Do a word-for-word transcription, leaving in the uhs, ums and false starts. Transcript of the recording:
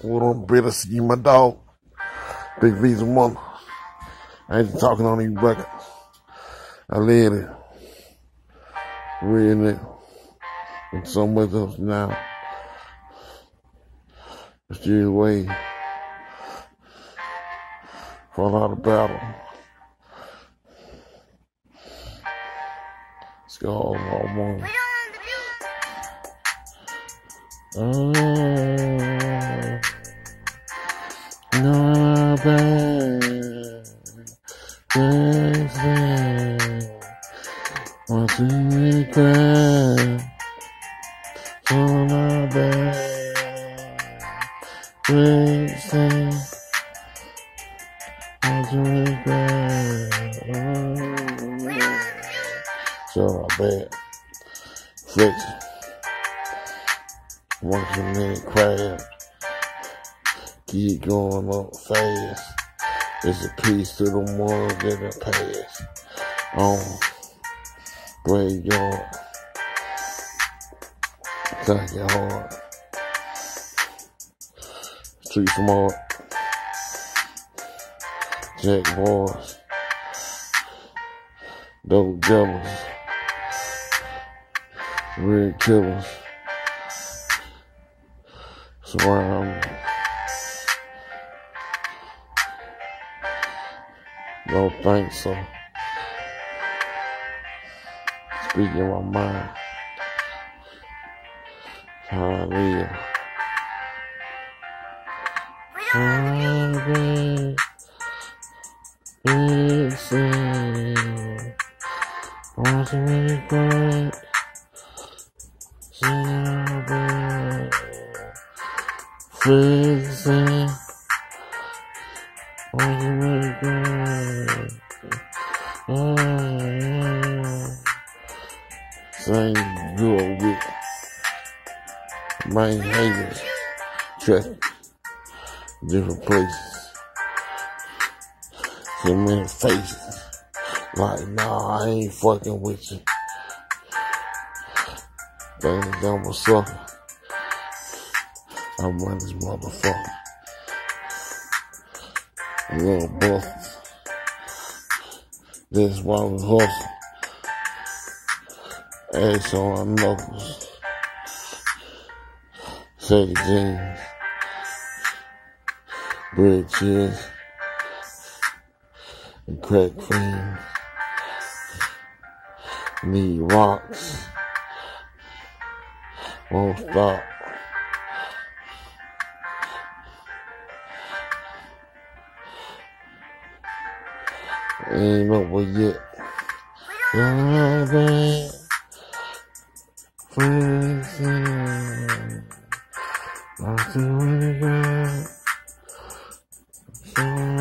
What on better see my dog, Big Visa mama. I ain't talking on these records. I live it. Real nigga. And so much else now. It's just way for a lot of battle. Let's go all on. Oh, no bad, crazy, want to regret, so no bad, crazy, want to regret, so no bad, flex. Want to minute crab, keep going up fast. It's a piece to the ones that are past. On graveyard, thank you hard. Street smart, Jack Boys, Dope Devils, Red Killers. Surround. Don't think so. Speaking my mind. How I live. Private. Listen. Want to regret. Celebrate. Fixing, want to regret, oh, yeah. Same girl with my haters, traffic, different places, so many faces, like, nah, I ain't fucking with you, think I'm a sucker. I run this motherfucker. Little busters. This is why we hustle. Ass on our knuckles. Saggy jeans. Bread cheers. And crack cream. Need rocks. Won't stop. Ain't over yet. Love it. Freezing. I'm too really good. So